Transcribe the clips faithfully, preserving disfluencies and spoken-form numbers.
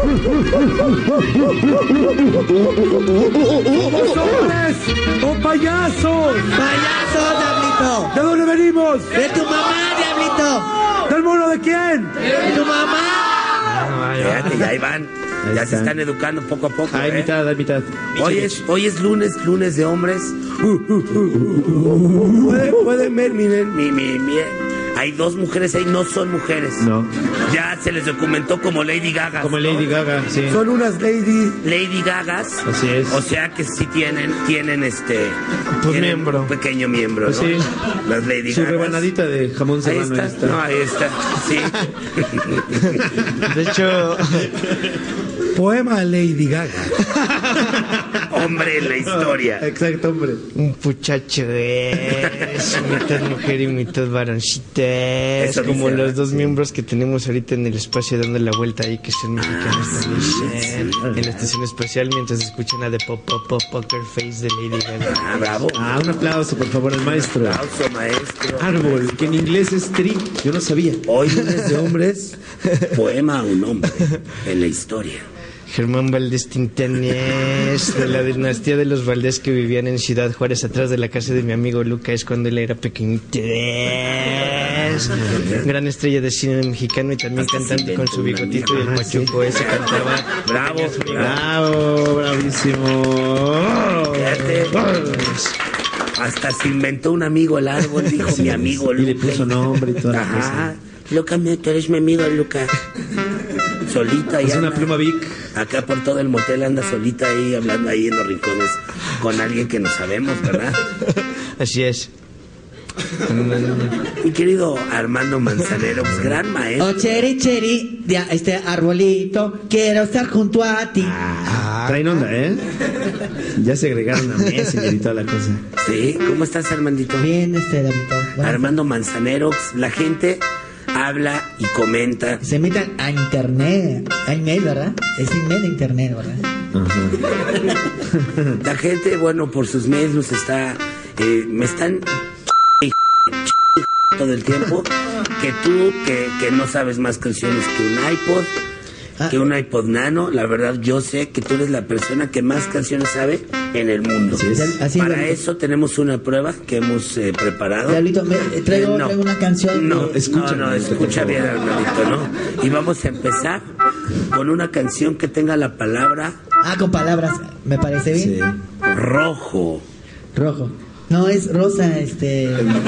hombres o payasos! ¡Payasos, Diablito! ¿De dónde venimos? ¡De tu mamá, Diablito! ¿Del mono de quién? ¡De tu mamá! Fíjate, ya ahí van. Ahí Ya está. se están educando poco a poco. Hay ¿eh? mitad, hay mitad. Hoy es, hoy es lunes, lunes de hombres. Pueden, pueden ver, miren, mi, mi, mi. Hay dos mujeres ahí, no son mujeres. No. Ya se les documentó como Lady Gaga. Como Lady Gaga, sí. Son unas lady. Lady Gagas. Así es. O sea que sí tienen, tienen este. Pues tienen miembro. Un pequeño miembro, Pues ¿no? sí. Las Lady Su Gagas. rebanadita de jamón Ahí serrano. está. ahí está. No, ahí está. Sí. De hecho, Poema Lady Gaga. Hombre en la historia. exacto, hombre. Un muchacho es mitad mujer y mitad varoncita. Es Eso como dice, los ¿verdad? dos miembros que tenemos ahorita en el espacio dando la vuelta ahí, que son mexicanos también. En la estación espacial mientras escuchan la de Pop Pop Pop Poker Face de Lady Gaga. Ah, bravo. Ah, un aplauso, por favor, al maestro. Aplauso, maestro. Árbol, que en inglés es tree. Yo no sabía. Hoy lunes de hombres, poema a un hombre en la historia. Germán Valdés Tintanés, de la dinastía de los Valdés que vivían en Ciudad Juárez, atrás de la casa de mi amigo Lucas cuando él era pequeñito. Gran estrella de cine mexicano y también Hasta cantante se con su inventó una bigotito y el mierda. pachuco ese cantaba. Bravo, Bravo, bravísimo. Fíjate. Hasta se inventó un amigo el árbol, dijo mi amigo Y le Luca. puso nombre y toda la cosa. Ajá. Luca, mi- tú eres mi amigo, Luca. Solita ahí Es una anda. pluma Vic. Acá por todo el motel anda solita ahí, hablando ahí en los rincones con alguien que no sabemos, ¿verdad? Así es. Mi querido Armando Manzanero, pues, gran maestro. Oh, cheri, cheri, de este arbolito, quiero estar junto a ti. Ah, traen onda, ¿eh? Ya se agregaron a Messenger y toda la cosa. Sí, ¿cómo estás, Armandito? Bien, este, Diablito. Bueno, Armando Manzanero, la gente habla y comenta. se metan a internet, a email, ¿verdad? Es email de internet, ¿verdad? La gente, bueno, por sus mails nos está, eh, me están todo el tiempo que tú, que, que no sabes más canciones que un iPod, Ah. que un iPod Nano. La verdad, yo sé que tú eres la persona que más canciones sabe en el mundo. Así es. Así, Para Diablito. eso tenemos una prueba que hemos eh, preparado. Diablito, me- eh, traigo, Eh, no. traigo una canción. No, de- no, escucha, no, Armandito, escucha por bien, favor. Armandito, ¿no? Y vamos a empezar con una canción que tenga la palabra Ah, con palabras, me parece bien. Sí. rojo. Rojo. No, es rosa, este. Diablito.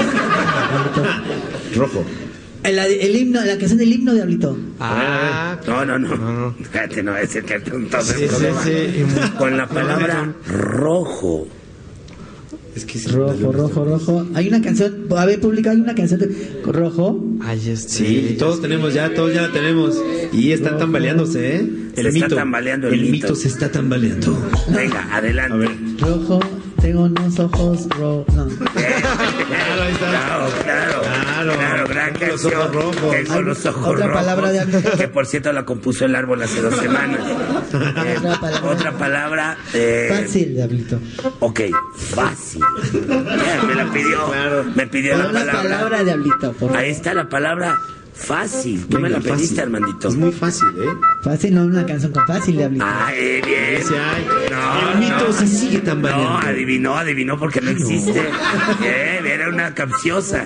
Rojo. El, el himno, la canción del himno, Diablito. Ah, No, no, no. no. Fíjate, no, es el que entonces Sí, sí, sí. con la palabra rojo. Es que sí, Rojo, rojo, rojo. Hay una canción, a ver, publica, hay una canción de rojo. Ay, este. Sí, todos tenemos ya, todos ya la tenemos. Y está tambaleándose, ¿eh? Se está tambaleando el el mito. mito se está tambaleando. Venga, adelante. A ver. Rojo, tengo unos ojos rojos. No. Claro, ahí está. Claro, claro, Claro. claro, gran Tengo los canción. ojos rojos. Tengo los ojos Otra rojos, palabra de Ángel. que por cierto la compuso el árbol hace dos semanas. Eh, Otra palabra. otra palabra. eh, Fácil, Diablito. Ok, fácil. Ya, me la pidió. Claro. Me pidió la Una palabra. palabra, Diablito, por favor. Ahí está la palabra fácil. Tú me la Venga, pediste, fácil. Armandito. Es muy fácil, ¿eh? Fácil, no una canción con fácil, Diablito. Ay, bien. Ese hay. No, el mito no. se sigue tambaleando. No, adivinó, adivinó porque no existe. Bien, era una capciosa.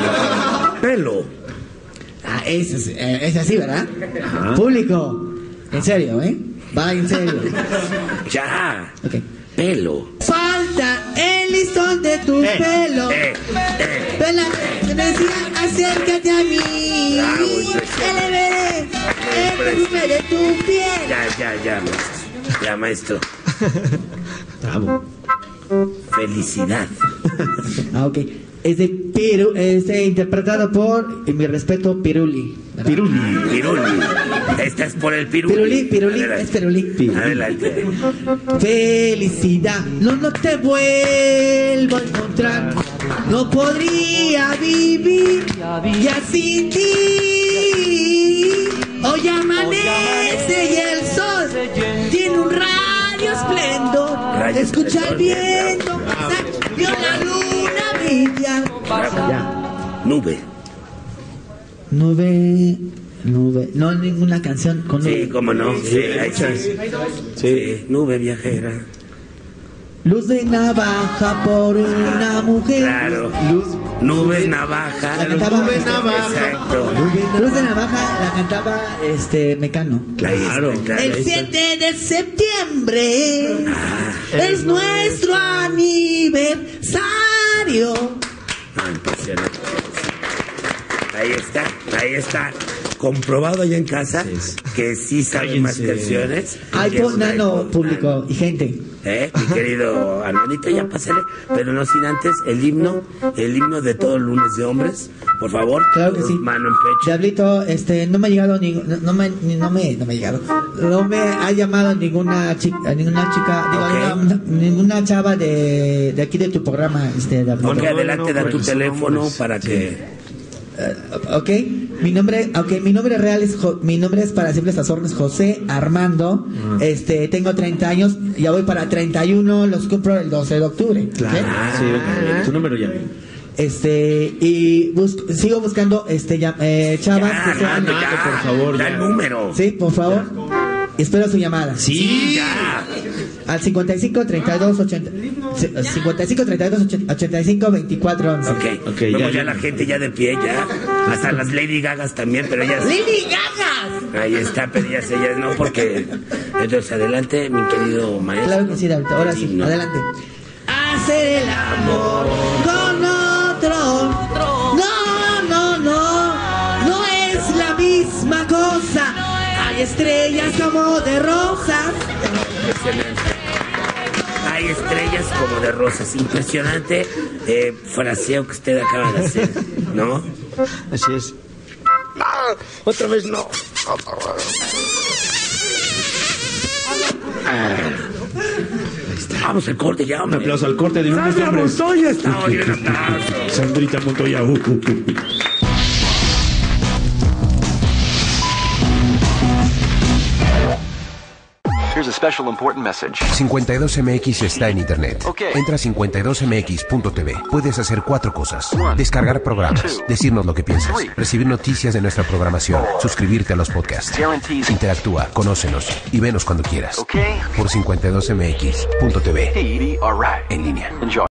Pelo. Ah, es, es, eh, es así, ¿verdad? Público. En serio, ¿eh? Va en serio. Ya. Ok. Pelo. Falta el listón de tu pelo. Eh, eh. Pela, te decía, acércate a mí. Bravo, impresionante. Que le veré el perfume de tu piel. Ya, ya, ya, maestro. Ya, maestro. Bravo. Felicidad. Ah, ok. Es de Piru, este interpretado por, en mi respeto, Piruli. ¿verdad? Piruli. Piruli. Esta es por el piruli. Piruli, Piruli, Adelante. es Piruli. Adelante. Felicidad, no, no te vuelvo a encontrar. No podría vivir ya sin ti. Hoy amanece y el sol tiene un rayo esplendor. Rayo Escucha el esplendor, viento, vio la luna brilla. Bravo. Ya. Nube. Nube, Nube. No, ninguna canción con nube. Sí, cómo no. Sí, hay muchas. sí. Sí, nube viajera. Luz de navaja por una mujer. Claro. Luz. Nube navaja. La cantaba- Nube navaja. Exacto. Luz de navaja la cantaba este Mecano. Claro, claro. El siete de septiembre es nuestro aniversario. Ah, impresionante. Ahí está, ahí está. Comprobado allá en casa Sí. que sí saben más Cállense. canciones. Hay Que es una nano época. público y gente. ¿Eh? Mi querido Armandito, ya pásale. Pero no sin antes, el himno, el himno de todo lunes de hombres, por favor. Claro que sí. Mano en pecho. Diablito, este, no me ha llegado ni, no, no me, ni- no me, no me ha llegado, no me ha llamado ninguna chica, ninguna chica, digo, Ok. ninguna, ninguna chava de, de aquí de tu programa, este, Diablito. Ok, No, adelante, no, da por tu eso son teléfono hombres. para que... Eh, ok, mi nombre, okay, mi nombre real es, Jo- mi nombre es para simples órdenes José Armando, este, tengo treinta años, ya voy para treinta y uno, los cumplo el doce de octubre. ¿ok? Claro. Sí, ok. Tu número ya. Este, y busco- sigo buscando, este, ya, eh, chavas Ya, que sean, Armando, Armando, ya, por favor, da ya. el número. sí, por favor, espero su llamada. Sí, ya. Al cincuenta y cinco, treinta y dos, ochenta, cincuenta y cinco, treinta y dos, ochenta y cinco, veinticuatro, once. Ok, Ok, vemos ya, ya, ya. la gente ya de pie, ya. Hasta las Lady Gagas también, pero ellas... ¡Lady Gaga! Ahí está, pero ellas, ellas no, porque... Entonces, adelante, mi querido maestro. Claro que sí, David, ahora sí, Himno. adelante. Hacer el amor con otro. No, no, no, no es la misma cosa. Hay estrellas como de rosas. Impresionante. Hay estrellas como de rosas. Impresionante eh, fraseo que usted acaba de hacer, ¿no? Así es. ¡Ah! Otra vez no. Vamos al corte ya, Un hombre. aplauso al corte de lunes de ¡Sandra hombres. Montoya está! No, y un aplauso. Sandrita Montoya. Uh, uh, uh. Here's a special important message. cincuenta y dos M X está en internet. Ok. Entra a cincuenta y dos M X punto T V. Puedes hacer cuatro cosas: One. descargar programas, Two. decirnos lo que piensas, Three. recibir noticias de nuestra programación, suscribirte a los podcasts. Guarantees. Interactúa, conócenos y venos cuando quieras. Okay. Por cincuenta y dos M X punto T V. Hey, Edie. All right. En línea. Enjoy.